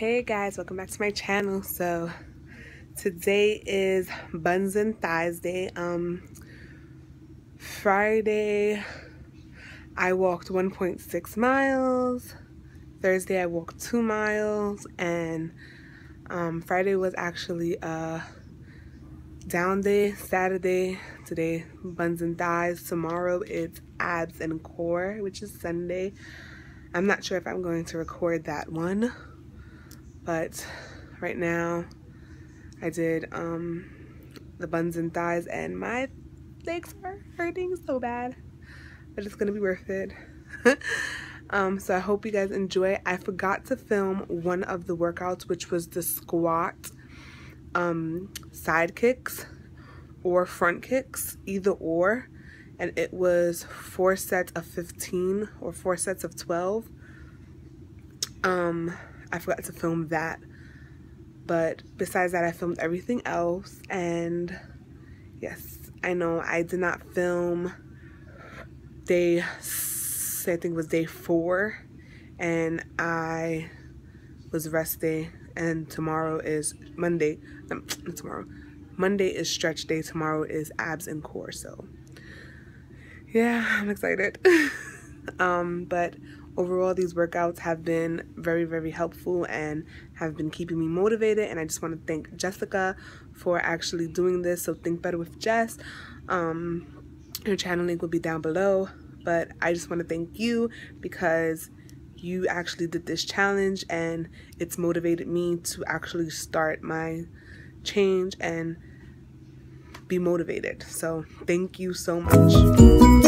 Hey guys, welcome back to my channel. So today is buns and thighs day. Friday I walked 1.6 miles. Thursday I walked 2 miles, and Friday was actually a down day. Saturday, today buns and thighs. Tomorrow it's abs and core, which is Sunday. I'm not sure if I'm going to record that one, but right now I did the buns and thighs, and my legs are hurting so bad, but it's gonna be worth it. So I hope you guys enjoy. I forgot to film one of the workouts, which was the squat side kicks or front kicks, either or, and it was 4 sets of 15 or 4 sets of 12. I forgot to film that, but besides that I filmed everything else. And yes, I know I did not film day, I think it was day 4, and I was rest day, and tomorrow is Monday. Not tomorrow. Monday is stretch day, tomorrow is abs and core. So yeah, I'm excited. But overall, these workouts have been very, very helpful and have been keeping me motivated. And I just want to thank Jessica for actually doing this. So Think Better with Jess. Her channel link will be down below. But I just want to thank you because you actually did this challenge, and it's motivated me to actually start my change and be motivated. So thank you so much.